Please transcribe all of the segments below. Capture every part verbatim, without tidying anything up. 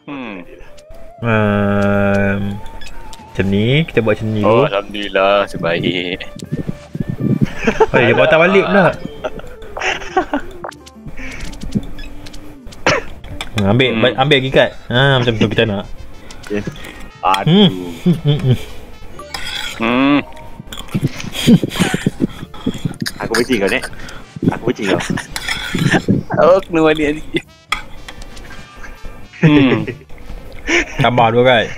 Hmm. Um, macam ni, kita buat macam ni Oh, dulu. alhamdulillah, sebaik. Oh, dia patah balik pula. Ambil, hmm. ambil lagi kat. Ha, macam tu kita nak. Yes. Aduh. Hmm. Hmm. Aku benci kau, Nek. Aku benci kau. Oh, kena balik lagi. Hmm. Tambah dua kan.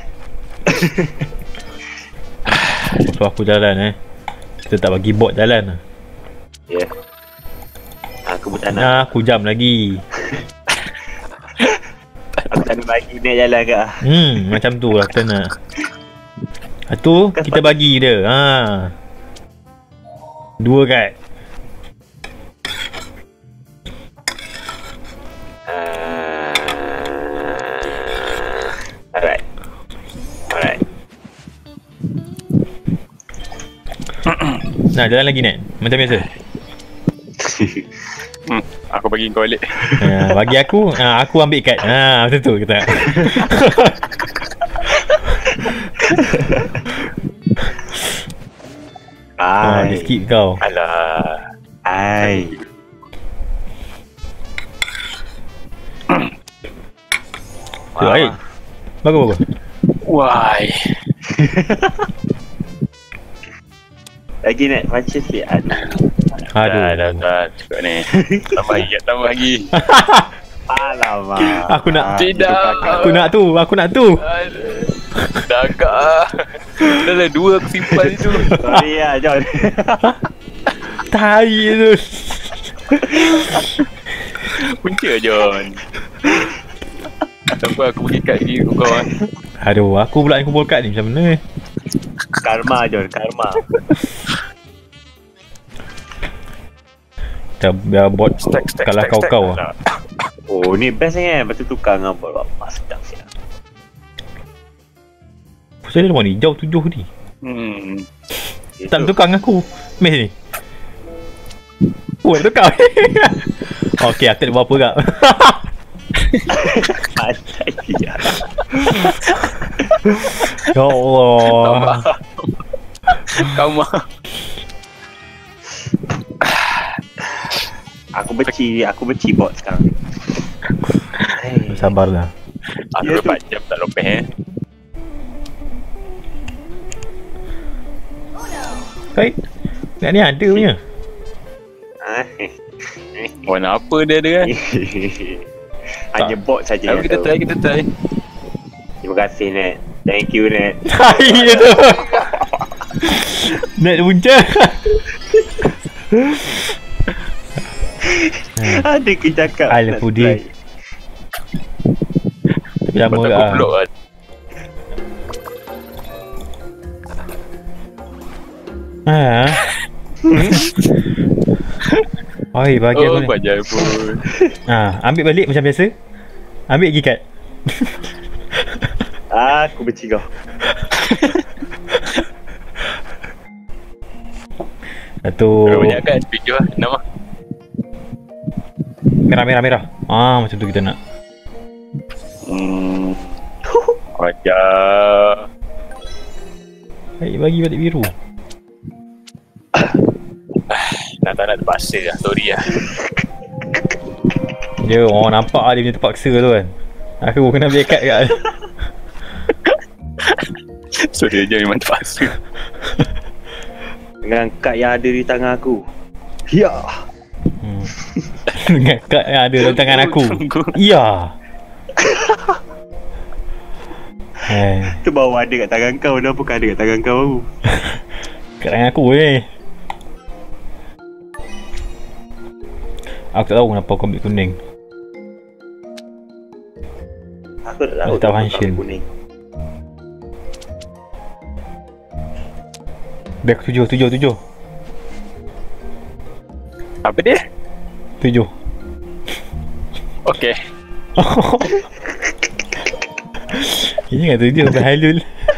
So aku jalan eh. Kita tak bagi bot jalan. Ya. Yeah. Aku pun tak nak. Nah, aku jam lagi. Aku tak nak bagi Nek jalan ke. Hmm, macam tu lah kita nak. Itu kita bagi dia. Ha. Dua kan. Alright. Alright. Nah, jalan lagi Nek. Macam biasa. Hmm. Aku bagi kau balik. Ha, bagi aku, ha, aku ambil kad. Ha, macam tu kita. Ha, dia skip kau. Alah. Ai. Tu baik. Bagus bagus. Why? Lagi Nek, baca sikit. Aduh. Aduh. Dah, dah, dah. Cukup ni. Tambah lagi, tambah lagi. Alamak. Aku nak. Tidak. Aku nak tu, aku nak tu. Dah agak. Dah lah dua aku simpan itu. Sorry lah, John. Tai tu. Punca John. Sampai aku pergi kat diri kau kawan. Aduh, aku pula yang kumpul kad ni macam mana? Karma, John. Karma. Kita biar bot Stack, stack, kalah stack, kau-kau stack. lah. Oh, ni best ni kan. Lepas tu tukar dengan bot. Wah, sedap siap. Pasal dia warna hijau tujuh ni. Hmm. Tak tukar dengan aku. Meh ni. Oh, tukar. Okey, aku tak buat apa kak. Pandai dia. Ya Allah. Kau mah. Aku benci, aku benci bot sekarang. Hey. Sabarlah. Aku Ya, dapat jam tak lopeh eh. Baik. Nak ni ada punya. Warna apa dia ada kan? Hanya bot saja. Tapi kita try, kita try. Terima kasih Net. Thank you Net. Tai dia tu. Nak punca. Ada ke cakap. Alah pudi. Lama Buat ke aku ah. blok lah. Ha. Oi, bagi Oh, aku ni. bajai pun. Ha, ambil balik macam biasa. Ambil lagi kad. Aku benci kau. Satu. Banyak kan? Tujuh lah, enam lah. Merah, merah, merah. Ah, macam tu kita nak. Hmm. Wajah. Baik, bagi balik biru. Nak tak nak terpaksa lah, sorry lah. Dia orang nampak dia punya terpaksa tu kan. Aku kena ambil kad kat. Sorry je memang terpaksa. Dengan kad yang ada di tangan aku. Ya. Hmm. Dengan kad yang ada di tangan aku. Ya. Eh, Tu baru ada kat tangan kau. Dah bukan ada kat tangan kau. kat tangan aku ni. Aku tak tahu kenapa aku ambil kuning. Aku tak tahu. Aku tahu function. Kuning. Dah tujuh, tujuh, tujuh. Apa dia? Tujuh. Okay. Ini kan tujuh sampai halul.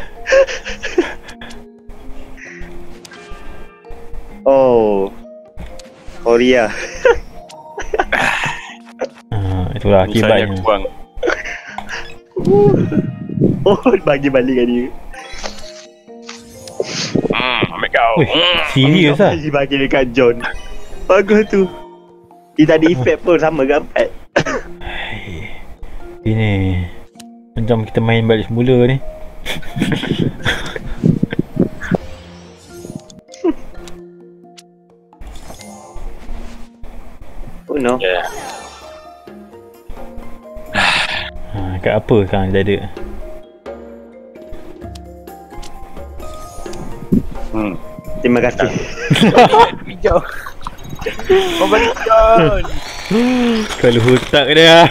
Oh. Korea. Ah, itulah Misalnya akibatnya. aku buang. Oh, bagi balik kan dia. Hmm, ambil kau. Weh, serius lah. Bagi bagi dekat John. Bagus tu. Dia tak ada efek pun, sama ke empat. Ini macam kita main balik semula ni. Oh no. Yeah. Ha, kat apa sekarang dia ada? Hmm. Terima kasih. Hijau. Kau balik John. Kalau hutak dia.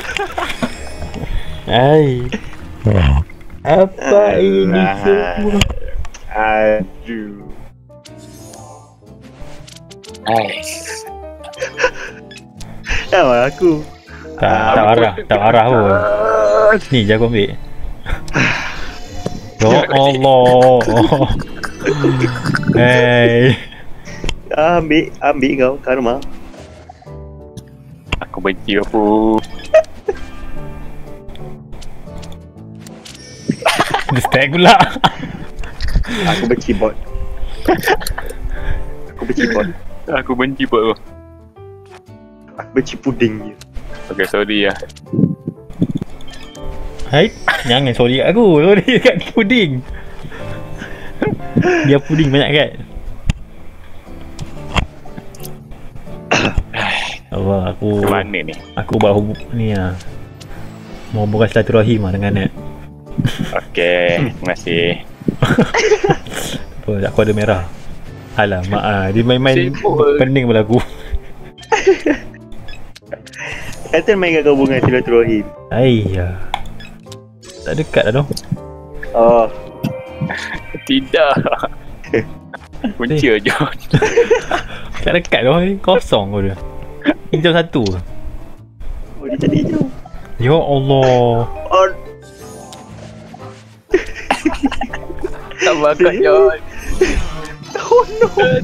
Ai. Apa ini semua? Aduh. Nice. Tahu aku. Tak, tak arah, tak arah pun. Ni je aku ambil. Ya Allah. Hey. Ambil, ambil kau kat rumah. Aku benci apa. Dia stack pula. Aku benci bot. Aku benci bot. Aku benci buat tu. Aku benci puding je. Okay, sorry lah. Hai, jangan sorry kat aku. Sorry kat puding. Dia puding banyak kan? Allah, aku Mana ni? aku buat hubung ni lah. Mau buka silaturahim lah dengan Nat. Okay, terima kasih. Apa, aku ada merah. Alamak ah, dia main-main Sibuk. pening pula aku. Kata main kat hubungan silaturahim. Ayah. Tak dekat dah tu. Oh. Tidak. Punca John. Tak dekat dah ni. Kosong pun dia. Hijau satu. Oh, dia tadi hijau. Ya Allah. Oh. Tak bakat John. Oh no.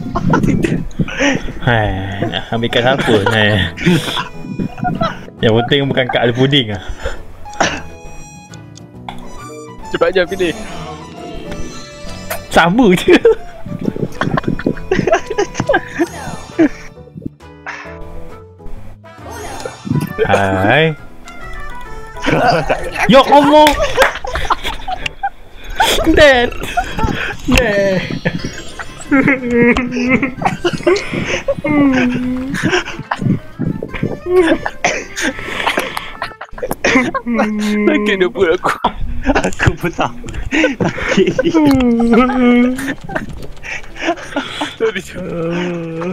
Hai, nak ambil kat siapa? Hai. Yang penting bukan kat ada puding lah. Cepat je pilih. Sama je. Hai. Ya Allah. Dad. Dad. Sakit dia perut aku. Aku pun tahu. Sakit ni. Sorry John.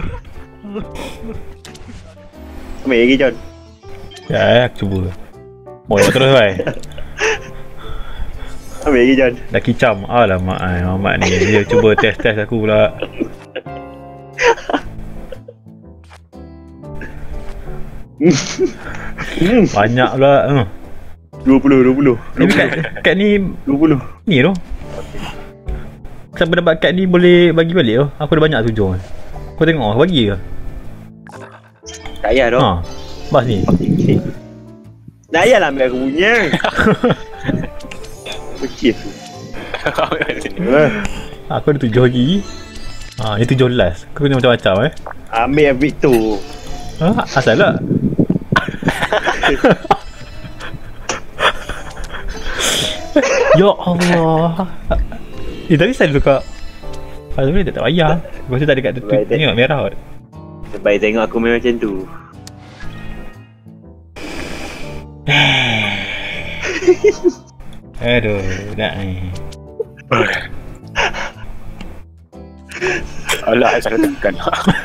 Ambil lagi John. Ya, aku cuba. Mau buat terus bhai. Ambil lagi John. Dah kicam. Alamak ai Mamat ni. Dia cuba test-test aku pula. Banyak pula. Hmm. dua puluh, dua puluh. Ni kat, kat ni dua puluh. ni tu. Siapa dapat kad ni boleh bagi balik tu. Aku dah banyak tujuh. Kau tengok aku bagi ke? Tak payah dah. Ha. Bas ni. Okay. Tak payahlah ambil aku punya. Kecil tu. Aku ada tujuh lagi. Ha, ni tujuh last. Kau kena macam-macam eh. Ambil ambil tu. Ha, asal lah. Ya Allah. Eh tadi saya tukar. Kalau ni tak tak payah. Gua rasa tak ada kat tu. Baik, tak- Tengok merah kot. Sebab tengok aku main macam tu. Aduh, nak ni. Alah, saya tekan.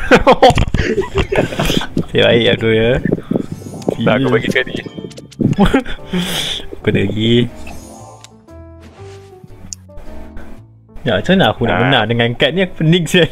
Saya baik aku ya. Dah aku bagi sekali. Aku ada lagi. Ya, macam mana aku nak Ah. menang dengan kad ni? Aku pening sial.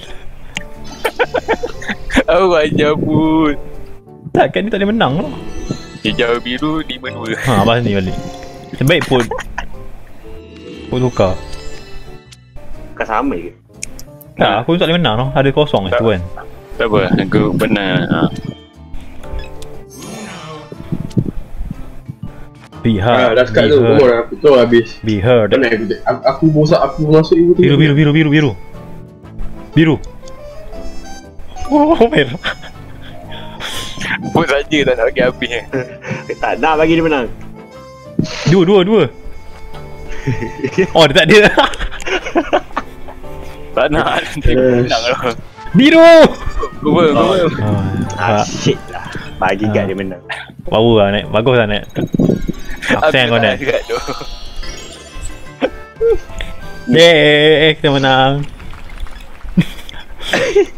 Awak jabut. Tak, kad ni tak boleh menang tau. Hijau biru lima dua. Ha, abang ni balik. Sebaik pun pun tukar. Bukan sama ke? Tak, aku tak boleh menang tau. Ada kosong kat situ kan. Tak apa, aku benar. Ha. Be Ah, heard. dah sekat Be tu. Come on, heard. aku tu habis. Be heard. Mana aku aku, aku bosak aku masuk ibu tu. Biru biru biru biru biru. Biru. Oh, merah. Put saja tak nak bagi habis eh. Tak nak bagi dia menang. Dua dua dua. Oh, dia tak ada. Tak nak. Nanti menang lah. Biru. Cover, cover. Ah, Ah, shit lah. Bagi kat Ah. dia menang. power lah, Nek. Bagus lah, Nek. Absen kau, Nek. Dekat tu. Yeay, kita menang.